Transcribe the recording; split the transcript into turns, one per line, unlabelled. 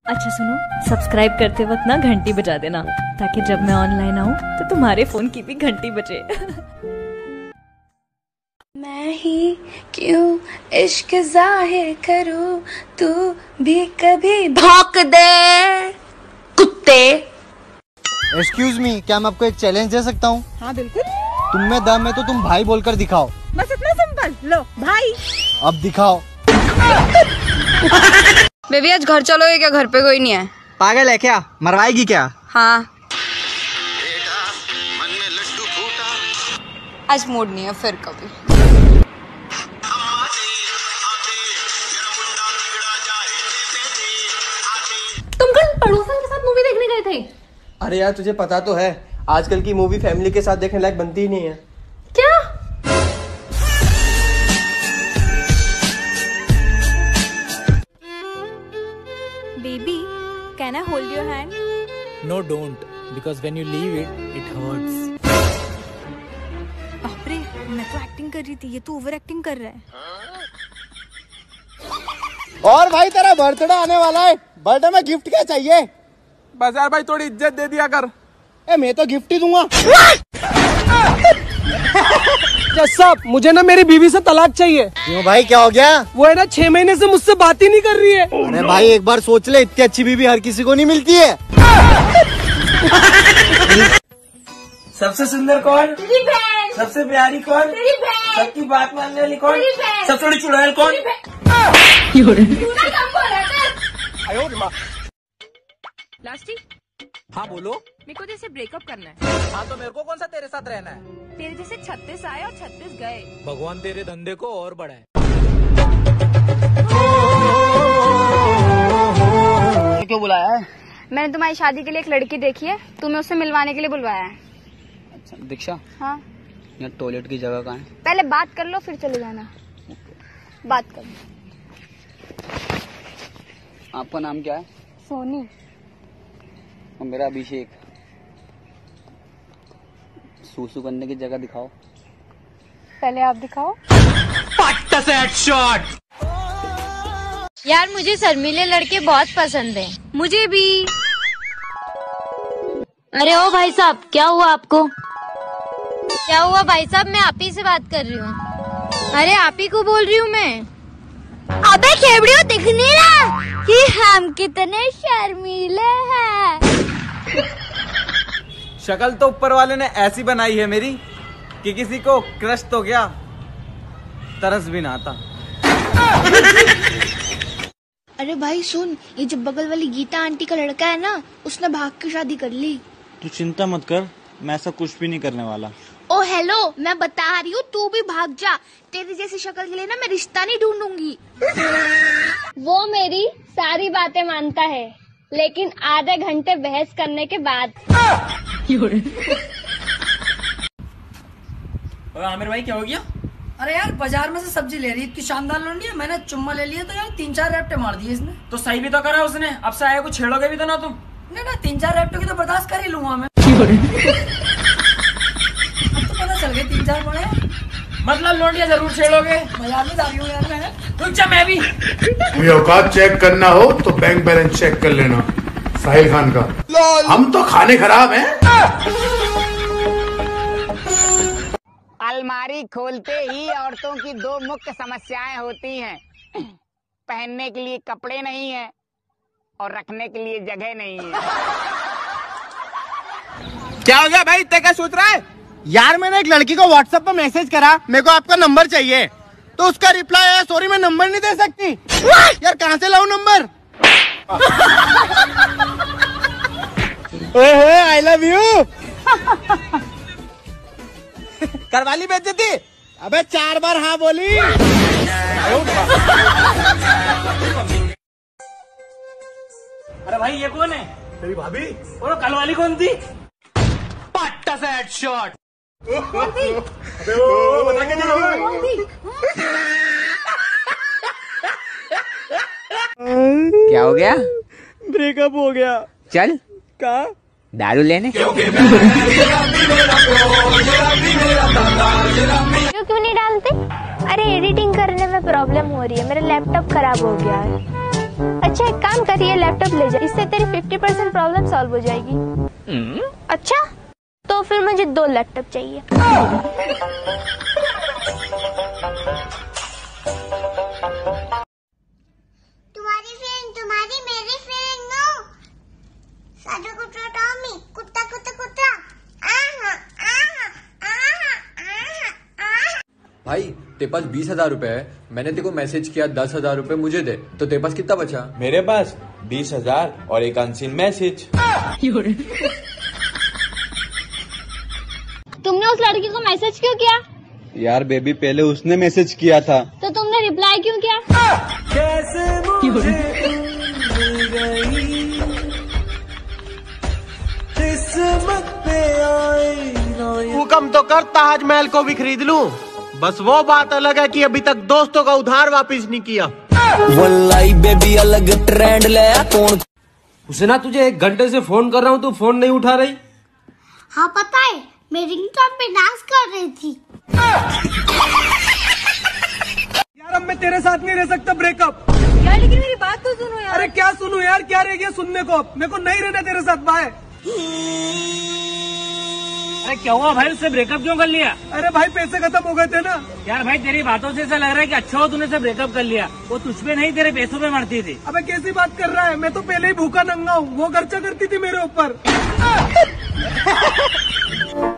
अच्छा सुनो, सब्सक्राइब करते वक्त ना घंटी बजा देना, ताकि जब मैं ऑनलाइन आऊँ तो तुम्हारे फोन की भी घंटी बजे।
मैं ही क्यों इश्क जाहिर करूं, तू भी कभी भौंक दे कुत्ते।
एक्सक्यूज मी, क्या मैं आपको एक चैलेंज दे सकता हूँ?
हाँ बिल्कुल।
तुम में दम है तो तुम भाई बोलकर दिखाओ।
बस इतना सिंपल। लो भाई।
अब दिखाओ।
बेबी आज घर चलोगे क्या? घर पे कोई नहीं है।
पागल है क्या? मरवाएगी क्या?
हाँ आज मूड नहीं है, फिर कभी।
तुम कल पड़ोसन के साथ मूवी देखने गए थे?
अरे यार तुझे पता तो है, आजकल की मूवी फैमिली के साथ देखने लायक बनती ही नहीं है।
क्या?
Baby can I hold your hand?
No, don't. Because when you leave it, it hurts.
बापरे, मैं तो एक्टिंग कर रही थी, ये तो ओवर एक्टिंग कर रहा है।
और भाई तेरा बर्थडे आने वाला है, बर्थडे में गिफ्ट क्या चाहिए?
बस यार भाई थोड़ी इज्जत दे दिया कर।
मैं तो गिफ्ट ही दूंगा।
साहब मुझे ना मेरी बीवी से तलाक चाहिए।
क्यों भाई, क्या हो गया?
वो है ना 6 महीने से मुझसे बात ही नहीं कर रही है।
अरे भाई एक बार सोच ले, इतनी अच्छी बीवी हर किसी को नहीं मिलती है।
सबसे सुंदर कौन? तेरी बहन। सबसे प्यारी कौन? तेरी बहन। सबकी बात मानने वाली कौन? तेरी बहन। सबसे बड़ी चुड़ैल कौन?
लास्टी,
हाँ बोलो।
मेरे को जैसे ब्रेकअप करना है।
हाँ तो मेरे को कौन सा तेरे साथ रहना है?
तेरे जैसे 36 आए और 36 गए।
भगवान तेरे धंधे को और बढ़ाए।
क्यों बुलाया है?
मैंने तुम्हारी शादी के लिए एक लड़की देखी है, तुम्हें उससे मिलवाने के लिए बुलवाया है।
अच्छा दीक्षा,
हाँ
यहाँ टॉयलेट की जगह कहाँ है?
पहले बात कर लो फिर चले जाना। बात कर लो।
आपका नाम क्या है?
सोनी।
और मेरा अभिषेक। सूसू करने की जगह दिखाओ।
पहले आप दिखाओ।
यार मुझे शर्मीले लड़के बहुत पसंद हैं।
मुझे भी।
अरे ओ भाई साहब, क्या हुआ आपको? क्या हुआ भाई साहब? मैं आप ही से बात कर रही हूँ। अरे आप ही को बोल रही हूँ मैं।
अबे खेबड़ियों, दिख नहीं रहा कि हम कितने शर्मीले हैं?
शक्ल तो ऊपर वाले ने ऐसी बनाई है मेरी कि किसी को क्रश तो क्या तरस भी ना आता।
अरे भाई सुन, ये जो बगल वाली गीता आंटी का लड़का है ना, उसने भाग के शादी कर ली।
तू चिंता मत कर, मैं ऐसा कुछ भी नहीं करने वाला।
ओ हेलो, मैं बता रही हूँ, तू भी भाग जा। तेरी जैसी शक्ल के लिए ना मैं रिश्ता नहीं ढूंढूंगी।
वो मेरी सारी बातें मानता है, लेकिन आधे घंटे बहस करने के बाद।
आमिर भाई क्या हो गया?
अरे यार बाजार में से सब्जी ले रही, इतनी शानदार लौंडी है, मैंने चुम्मा ले लिया तो यार 3-4 रैप्टे मार दिए इसने।
तो सही भी तो करा उसने, अब से आया कुछ छेड़ोगे भी तो ना तुम?
ना 3-4 रैप्टों की तो बर्दाश्त कर ही लूंगा मैं। अब तो पता चल गया 3-4 पड़े।
मतलब लौंडिया जरूर छेड़ोगे?
बाजार में जा रही हूँ यार मैं।
रुक जा, मैं भी।
मुझे औकात चेक करना हो तो बैंक बैलेंस चेक कर लेना साहिल खान का। हम तो खाने खराब हैं।
अलमारी खोलते ही औरतों की 2 मुख्य समस्याएं होती हैं। पहनने के लिए कपड़े नहीं है और रखने के लिए जगह नहीं है।
क्या हो गया भाई, इतना क्या सोच रहा है?
यार मैंने एक लड़की को व्हाट्सएप पर मैसेज करा, मेरे को आपका नंबर चाहिए, तो उसका रिप्लाई आया, सॉरी मैं नंबर नहीं दे सकती। यार कहाँ से लाऊं नंबर? I love you.
करवाली बेइज्जती?
अबे 4 बार हाँ बोली।
अरे भाई ये कौन है?
तेरी भाभी।
और कल वाली कौन थी? पट्टा से हेडशॉट।
क्या हो गया?
ब्रेकअप हो गया।
चल
कहा?
दारू लेने।
क्यों नहीं डालते? अरे एडिटिंग करने में प्रॉब्लम हो रही है, मेरा लैपटॉप खराब हो गया है।
अच्छा एक काम करिए, लैपटॉप ले जा, इससे तेरी 50% प्रॉब्लम सॉल्व हो जाएगी। अच्छा तो फिर मुझे 2 लैपटॉप चाहिए। तुम्हारी फ्रेंड, तुम्हारी मेरी फ्रेंड नो। साधु कुत्ता टॉमी, कुत्ता कुत्ता कुत्ता।
भाई तेरे पास 20,000 रुपए है, मैंने तेरे को मैसेज किया 10,000 रुपए मुझे दे, तो तेरे पास कितना बचा?
मेरे पास 20,000 और एक अनसीन मैसेज।
तुमने उस लड़की को मैसेज क्यों किया?
यार बेबी पहले उसने मैसेज किया था।
तो तुमने रिप्लाई क्यों किया?
हुक्म तो कर ताजमहल को भी खरीद लूं, बस वो बात अलग है कि अभी तक दोस्तों का उधार वापस नहीं किया।
वल्लाई बेबी अलग ट्रेंड ले कौन।
हुसैना तुझे 1 घंटे से फोन कर रहा हूँ, तू फोन नहीं उठा रही।
हाँ पता है, मैं रिंगटोन पे डांस कर रही थी।
यार अब मैं तेरे साथ नहीं रह सकता, ब्रेकअप।
यार लेकिन मेरी बात तो सुनो यार।
अरे क्या सुनूं यार, क्या रह गया सुनने को? मेरे को नहीं रहना तेरे साथ, बाय।
अरे क्या हुआ भाई, उससे ब्रेकअप क्यों कर लिया?
अरे भाई पैसे खत्म हो गए थे ना।
यार भाई तेरी बातों से ऐसा लग रहा है कि अच्छा हो तूने से ब्रेकअप कर लिया। वो तुझ पे नहीं तेरे पैसों पे मरती थी।
अबे कैसी बात कर रहा है, मैं तो पहले ही भूखा नंगा हूँ, वो खर्चा करती थी मेरे ऊपर।